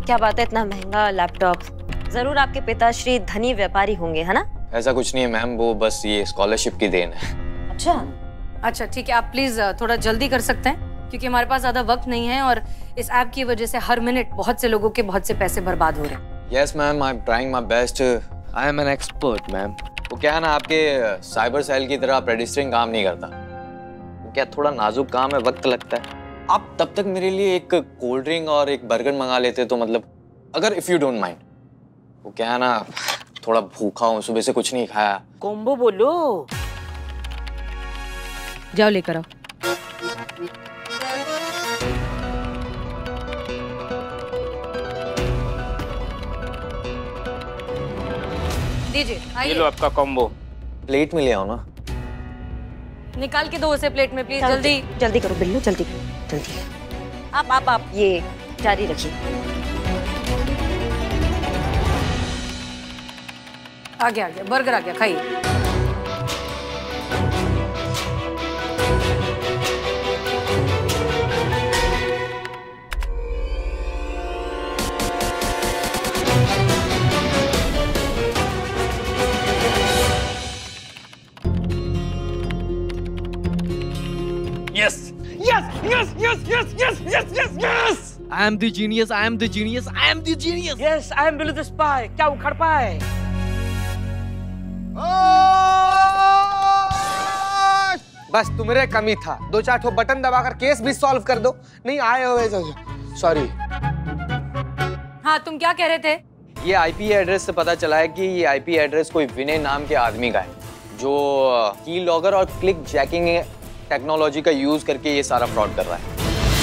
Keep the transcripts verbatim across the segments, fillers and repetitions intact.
क्या बात है, इतना महंगा लैपटॉप? जरूर आपके पिताश्री धनी व्यापारी होंगे, है ना? ऐसा कुछ नहीं है मैम, वो बस ये स्कॉलरशिप की देन है। अच्छा अच्छा ठीक है, आप प्लीज थोड़ा जल्दी कर सकते हैं क्योंकि हमारे पास ज्यादा वक्त नहीं है और इस ऐप की वजह से हर मिनट बहुत से लोगों के बहुत से पैसे बर्बाद हो रहे हैं। Yes ma'am, I am trying my best, I am an expert ma'am. वो क्या है ना, आपके साइबर सेल की तरह प्रेडिस्टरिंग काम नहीं करता। वो क्या थोड़ा नाजुक काम है, वक्त लगता है। आप तब तक मेरे लिए एक कोल्ड ड्रिंक और एक बर्गर मंगा लेते तो मतलब, अगर इफ यू डोंट माइंड। वो क्या है ना, थोड़ा भूखा हूँ, सुबह से कुछ नहीं खाया। कॉम्बो बोलो। जाओ लेकर आओ। दीजिए, ये लो आपका कॉम्बो। प्लेट में ले आओ ना। निकाल के दो उसे प्लेट में प्लीज, जल्दी जल्दी करो बिल्लू, जल्दी जल्दी। आप आप आप ये जारी रखिए। आ गया आ गया, बर्गर आ गया, खाइए। Yes, yes, yes, yes, yes, yes, yes, yes, yes. I am the genius. I am the genius. I am the genius. Yes, I am Billy the spy. क्या उखड़ पाए? बस तुम्हारे कमी था, दो चार ठो बटन दबाकर केस भी सॉल्व कर दो। नहीं आए हो, सॉरी। हाँ, तुम क्या कह रहे थे? ये आईपी एड्रेस से पता चला है कि ये आईपी एड्रेस कोई विनय नाम के आदमी का है, जो की लॉगर और क्लिक जैकिंग टेक्नोलॉजी का यूज करके ये सारा फ्रॉड कर रहा है।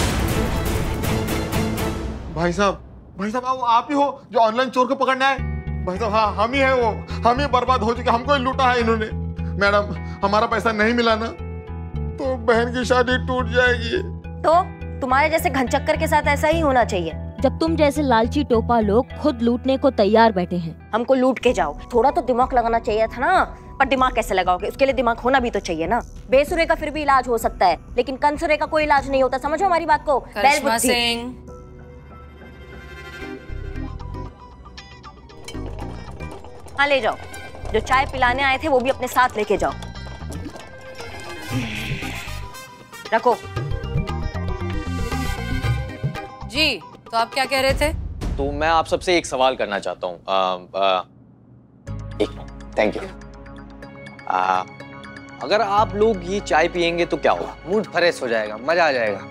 भाई साहब, भाई साहब आप, आप ही हो जो ऑनलाइन चोर को पकड़ना है? भाई साहब हाँ, हम ही है वो, हम ही बर्बाद हो चुके, हमको ही लूटा है इन्होंने। मैडम हमारा पैसा नहीं मिला ना तो बहन की शादी टूट जाएगी। तो तुम्हारे जैसे घनचक्कर के साथ ऐसा ही होना चाहिए। जब तुम जैसे लालची टोपा लोग खुद लूटने को तैयार बैठे हैं। हमको लूट के जाओ, थोड़ा तो दिमाग लगाना चाहिए था ना। पर दिमाग कैसे लगाओगे? उसके लिए दिमाग होना भी तो चाहिए ना। बेसुरे का फिर भी इलाज हो सकता है, लेकिन कंसुरे का कोई इलाज नहीं होता। समझो हमारी बात को। करिश्मा सिंह, हाँ ले जाओ। जो चाय पिलाने आए थे वो भी अपने साथ लेके जाओ। रखो। जी तो आप क्या कह रहे थे? तो मैं आप सबसे एक सवाल करना चाहता हूँ। एक थैंक यू। आ, अगर आप लोग ये चाय पियेंगे तो क्या होगा? मूड फ्रेश हो जाएगा, मजा आ जाएगा।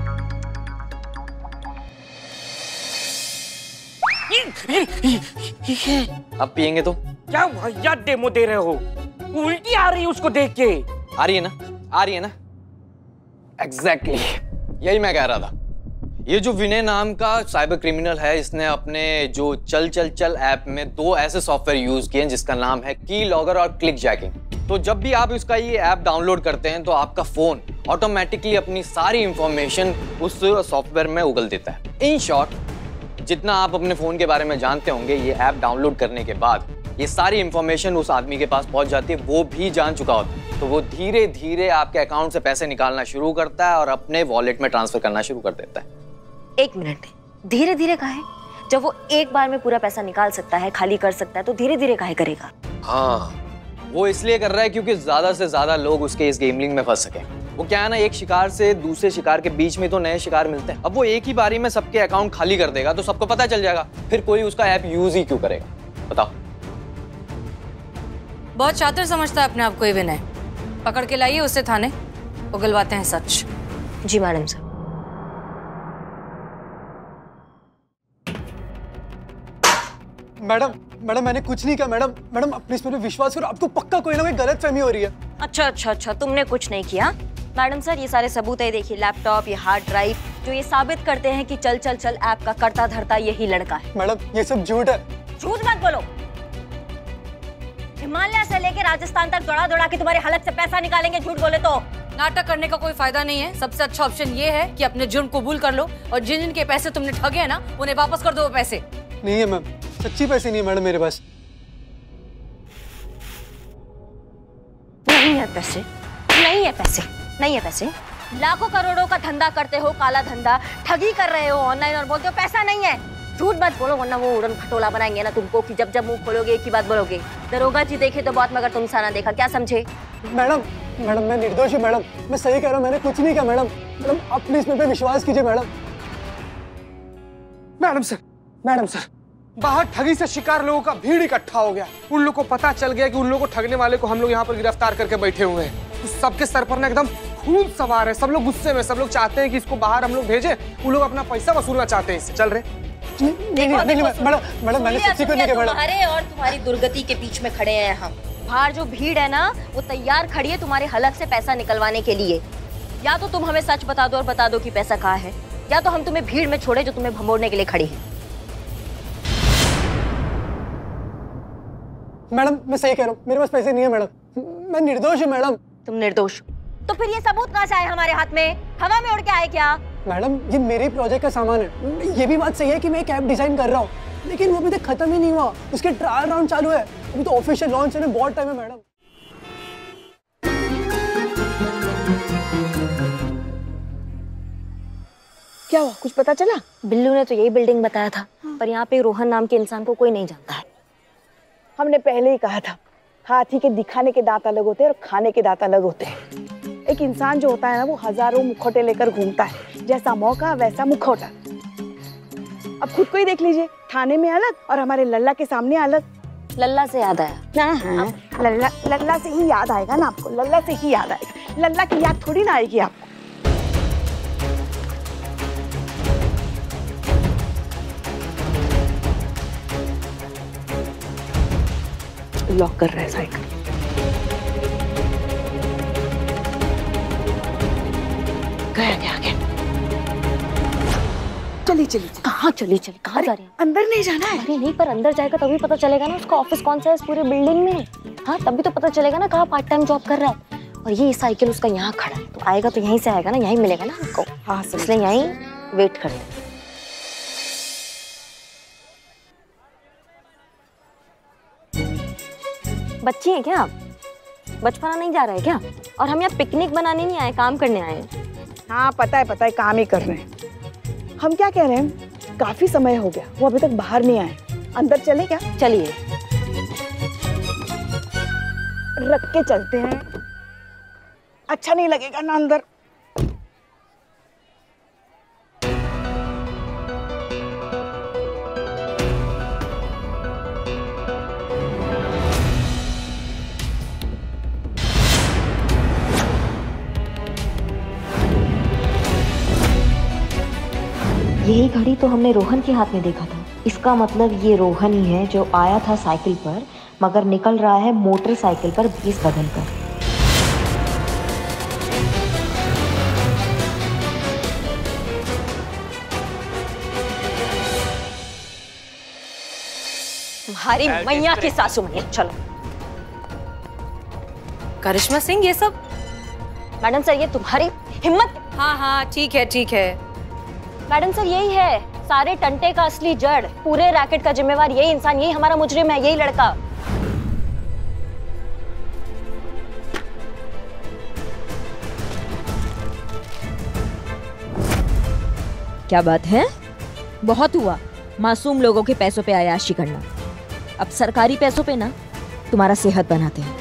अब पियेंगे तो क्या भैया डेमो दे रहे हो? उल्टी आ रही है उसको देख के। आ रही है ना, आ रही है ना। Exactly exactly. यही मैं कह रहा था। ये जो विनय नाम का साइबर क्रिमिनल है, इसने अपने जो चल चल चल ऐप में दो ऐसे सॉफ्टवेयर यूज किए हैं जिसका नाम है की लॉगर और क्लिक जैकिंग। तो जब भी आप इसका ये ऐप डाउनलोड करते हैं तो आपका फोन ऑटोमेटिकली अपनी सारी इंफॉर्मेशन उस सॉफ्टवेयर में उगल देता है। इन शॉर्ट, जितना आप अपने फोन के बारे में जानते होंगे, ये ऐप डाउनलोड करने के बाद ये सारी इंफॉर्मेशन उस आदमी के पास पहुंच जाती है, वो भी जान चुका होता है। तो वो धीरे धीरे आपके अकाउंट से पैसे निकालना शुरू करता है और अपने वॉलेट में ट्रांसफर करना शुरू कर देता है। एक मिनट, धीरे धीरे काहे? जब वो एक बार में पूरा पैसा निकाल सकता है, खाली कर सकता है, तो धीरे धीरे काहे करेगा? हाँ, वो इसलिए कर रहा है क्योंकि ज्यादा से ज्यादा लोग उसके इस गेमलिंग में फंस सके। वो क्या है ना, एक शिकार से दूसरे शिकार के बीच में तो नए शिकार मिलते हैं। अब वो एक ही बारी में सबके अकाउंट खाली कर देगा तो सबको पता चल जाएगा, फिर कोई उसका ऐप यूज ही क्यों करेगा? बताओ। बहुत शातिर समझता है अपने आप को ये विनय। पकड़ के लाइए उसे थाने, उगलवाते हैं सच। जी मैडम सर। मैडम मैडम मैंने कुछ नहीं किया मैडम। मैडम अपने इस पर विश्वास करो, आपको पक्का कोई ना कोई गलत फहमी हो रही है। अच्छा अच्छा अच्छा, तुमने कुछ नहीं किया। मैडम सर, ये सारे सबूत है, देखिए लैपटॉप, ये हार्ड ड्राइव, जो ये साबित करते हैं कि चल चल चल ऐप का करता धरता यही लड़का है। मैडम ये सब झूठ है। झूठ मत बोलो। हिमालय से लेके राजस्थान तक दौड़ा दौड़ा के तुम्हारी हालत से पैसा निकालेंगे, झूठ बोले तो। नाटक करने का कोई फायदा नहीं है। सबसे अच्छा ऑप्शन ये है कि अपने जुर्म कबूल कर लो और जिन जिन के पैसे तुमने ठगे हैं ना, उन्हें वापस कर दो वो पैसे। नहीं है मैम, सच्ची पैसे नहीं है मैडम मेरे पास। नहीं है पैसे, नहीं है पैसे, नहीं है पैसे। लाखों करोड़ों का धंधा करते हो, काला धंधा, ठगी कर रहे हो ऑनलाइन और बोलते हो पैसा नहीं है। झूठ मत बोलो वरना वो उड़न खटोला बनाएंगे ना तुमको कि जब जब मुंह खोलोगे एक ही बात बोलोगे। दरोगा जी देखे तो बहुत मगर तुम साना देखा, क्या समझे? मैडम मैडम मैं निर्दोष हूँ मैडम, मैं सही कह रहा हूँ, मैंने कुछ नहीं किया मैडम। मैडम आप प्लीज मेरे पे विश्वास कीजिए madam. Madam sir, madam sir, बाहर ठगी से शिकार लोगों का भीड़ इकट्ठा हो गया। उन लोगों को पता चल गया कि उन लोगों को ठगने वाले को हम लोग यहाँ पर गिरफ्तार करके बैठे हुए हैं। तो सबके सर पर ना एकदम खून सवार है, सब लोग गुस्से में, सब लोग चाहते हैं कि इसको बाहर हम लोग भेजें। उन लोग अपना पैसा वसूलना चाहते हैं इससे। चल रहे मैडम मैडम मैंने सच्ची को नहीं किया मैडम। तुम्हारे और तुम्हारी दुर्गति के बीच में खड़े हैं हम। बाहर जो भीड़ है ना वो तैयार खड़ी है तुम्हारे हलक से पैसा निकलवाने के लिए। या तो तुम हमें सच बता दो और बता दो कि पैसा कहाँ है, या तो हम तुम्हें भीड़ में छोड़े जो तुम्हें भमोड़ने के लिए खड़ी है। मैडम मैं सही कह रहा हूँ, मेरे पास पैसे नहीं है मैडम, मैं निर्दोष हूँ मैडम। तुम निर्दोष तो फिर ये सबूत कहाँ से आए हमारे हाथ में? हवा में उड़ के आए क्या? मैडम ये मेरे प्रोजेक्ट का सामान है। ये भी बात सही है कि मैं एक ऐप डिजाइन कर रहा हूँ, लेकिन वो अभी तक खत्म ही नहीं हुआ। उसके ट्रायल राउंड चालू है, अभी तो ऑफिशियल लॉन्च होने बहुत टाइम है मैडम। क्या हुआ, कुछ पता चला? बिल्लू ने तो यही बिल्डिंग बताया था, पर यहाँ पे रोहन नाम के इंसान को कोई नहीं जानता है। हमने पहले ही कहा था, हाथी के दिखाने के दांत अलग होते हैं और खाने के दांत अलग होते हैं। एक इंसान जो होता है ना वो हजारों मुखौटे लेकर घूमता है, जैसा मौका वैसा मुखौटा। अब खुद को ही देख लीजिए, थाने में अलग और हमारे लल्ला के सामने अलग। लल्ला से याद आया। हाँ हाँ, लल्ला लल्ला से ही याद आएगा ना आपको, लल्ला से ही याद आएगा। लल्ला की याद थोड़ी ना आएगी आपको। लॉक कर रहा है साइकिल। गया गया गया। चली चली कहाँ चली चली कहाँ जा रही है? अंदर नहीं जाना है। अरे नहीं, पर अंदर जाएगा तभी पता चलेगा ना उसका ऑफिस कौन सा है इस पूरे बिल्डिंग में। हाँ तभी तो पता चलेगा ना कहाँ पार्ट टाइम जॉब कर रहा है। और ये साइकिल उसका यहाँ खड़ा है, तो आएगा तो यहीं से आएगा ना, यहीं मिलेगा ना हमको। हाँ इसलिए यहीं वेट करते। बच्ची है क्या आप? बचपना नहीं जा रहा है क्या? और हम यहाँ पिकनिक बनाने नहीं आए, काम करने आए हैं। हाँ पता है पता है, काम ही कर रहे हैं। हम क्या कह रहे हैं, काफी समय हो गया वो अभी तक बाहर नहीं आए, अंदर चले क्या? चलिए रख के चलते हैं, अच्छा नहीं लगेगा ना अंदर। यही घड़ी तो हमने रोहन के हाथ में देखा था। इसका मतलब ये रोहन ही है जो आया था साइकिल पर मगर निकल रहा है मोटरसाइकिल पर भेस बदल कर। तुम्हारी मैया की सासू मैया। चलो करिश्मा सिंह ये सब? मैडम सर ये तुम्हारी हिम्मत? हाँ हाँ ठीक है ठीक है। मैडम सर यही है सारे टंटे का असली जड़, पूरे रैकेट का जिम्मेवार यही इंसान, यही हमारा मुजरिम है, यही लड़का। क्या बात है? बहुत हुआ मासूम लोगों के पैसों पे अयाशी करना। अब सरकारी पैसों पे ना तुम्हारा सेहत बनाते हैं।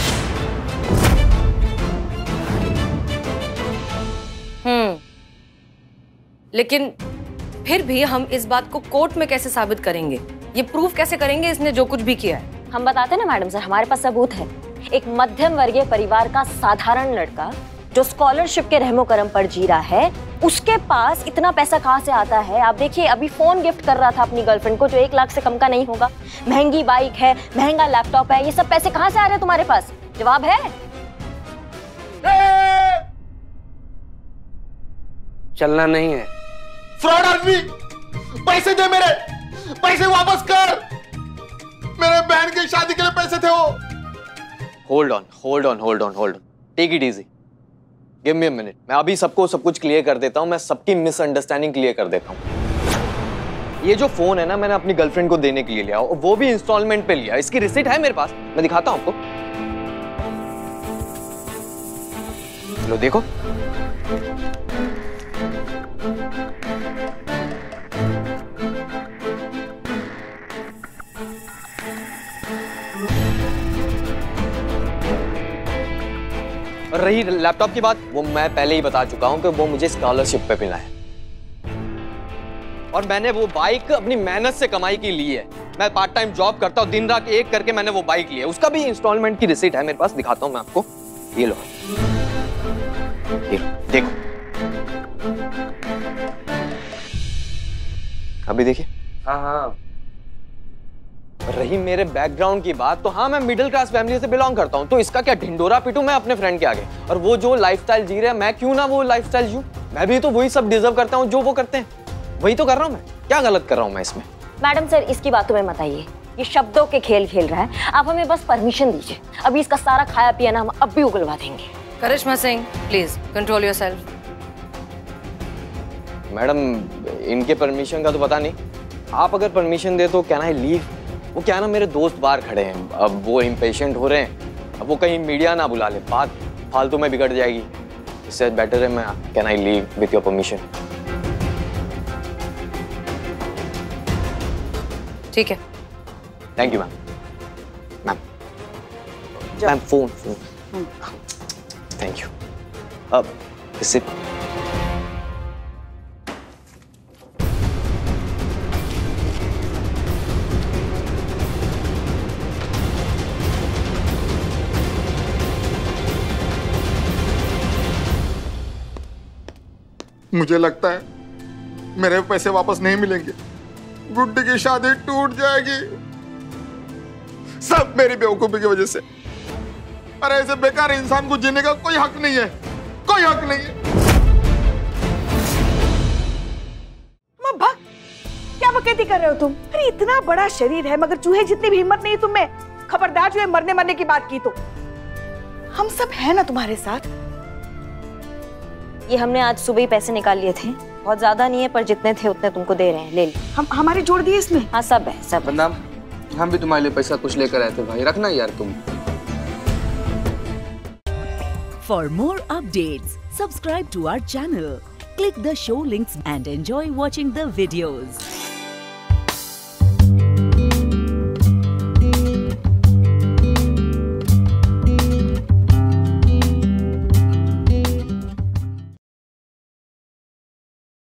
हम्म लेकिन फिर भी हम इस बात को कोर्ट में कैसे साबित करेंगे? ये प्रूफ कैसे करेंगे इसने जो कुछ भी किया है? हम बताते ना मैडम सर, हमारे पास सबूत है। एक मध्यम वर्गीय परिवार का साधारण लड़का जो स्कॉलरशिप के रहमो करम पर जी रहा है, उसके पास इतना पैसा कहाँ से आता है? आप देखिए अभी फोन गिफ्ट कर रहा था अपनी गर्लफ्रेंड को जो एक लाख से कम का नहीं होगा, महंगी बाइक है, महंगा लैपटॉप है, ये सब पैसे कहाँ से आ रहे हैं तुम्हारे पास? जवाब है? चलना नहीं है। फ्रॉड आदमी, पैसे दे मेरे, पैसे वापस कर। मेरे बहन की शादी के लिए पैसे थे वो। Hold on hold on hold on hold on take it easy, give me a minute. मैं अभी सबको सब कुछ क्लियर कर देता हूँ, मैं सबकी मिसअंडरस्टैंडिंग क्लियर कर देता हूँ। ये जो फोन है ना मैंने अपनी गर्लफ्रेंड को देने के लिए लिया, वो भी इंस्टॉलमेंट पे लिया। इसकी रिसीट है मेरे पास, मैं दिखाता हूँ आपको। लो देखो। और रही लैपटॉप की बात, वो मैं पहले ही बता चुका हूँ कि वो मुझे स्कॉलरशिप पे मिला है और मैंने वो बाइक अपनी मेहनत से कमाई की ली है। मैं पार्ट टाइम जॉब करता हूँ, दिन रात एक करके मैंने वो बाइक ली है। उसका भी इंस्टॉलमेंट की रिसीट है मेरे पास, दिखाता हूँ मैं आपको। ये लो, ये लो, देखो अभी देखिए। हाँ हाँ। रही मेरे बैकग्राउंड की बात, तो हाँ मैं मिडिल क्लास फैमिली से बिलोंग करता हूँ, तो इसका क्या ढिंडोरा पिटूं मैं अपने फ्रेंड के आगे। और वो जो लाइफस्टाइल जी रहे हैं, मैं क्यों ना वो लाइफस्टाइल जीऊं। मैं भी तो वही सब डिजर्व करता हूँ जो वो करते हैं, वही तो कर रहा हूँ मैं। क्या गलत कर रहा हूँ मैं इसमें? मैडम सर, इसकी बातों में मत आइए, ये शब्दों के खेल खेल रहा है। आप हमें बस परमिशन दीजिए, अभी इसका सारा खाया पिया ना हम अब भी उगलवा देंगे। Karishma Singh, please control yourself. Madam, इनके परमिशन का तो पता नहीं, आप अगर परमिशन दे तो कैन आई लीव? वो क्या ना, मेरे दोस्त बाहर खड़े हैं, अब वो इम्पेशेंट हो रहे हैं, अब वो कहीं मीडिया ना बुला ले, बात फालतू में बिगड़ जाएगी। इससे बेटर है मैं, can I leave with your permission? ठीक है। Thank you ma'am. Ma'am ma'am phone phone thank you. अब इससे मुझे लगता है मेरे पैसे वापस नहीं मिलेंगे, गुड्डी की शादी टूट जाएगी, सब मेरी बेवकूफी की वजह से। अरे ऐसे बेकार इंसान को जीने का कोई हक नहीं है, कोई हक नहीं है। मब्बा, क्या बकैती कर रहे हो तुम? अरे इतना बड़ा शरीर है मगर चूहे जितनी भी हिम्मत नहीं है तुम में। खबरदार जो है मरने मरने की बात की तो हम सब है ना तुम्हारे साथ। ये हमने आज सुबह ही पैसे निकाल लिए थे, बहुत ज्यादा नहीं है पर जितने थे उतने तुमको दे रहे हैं, ले लो। हम हमारे जोड़ दिए इसमें? हाँ सब है, सब। बदनाम, हम भी तुम्हारे लिए पैसा कुछ लेकर आए थे भाई, रखना यार तुम। For more updates, subscribe to our channel, click the show links and enjoy watching the videos.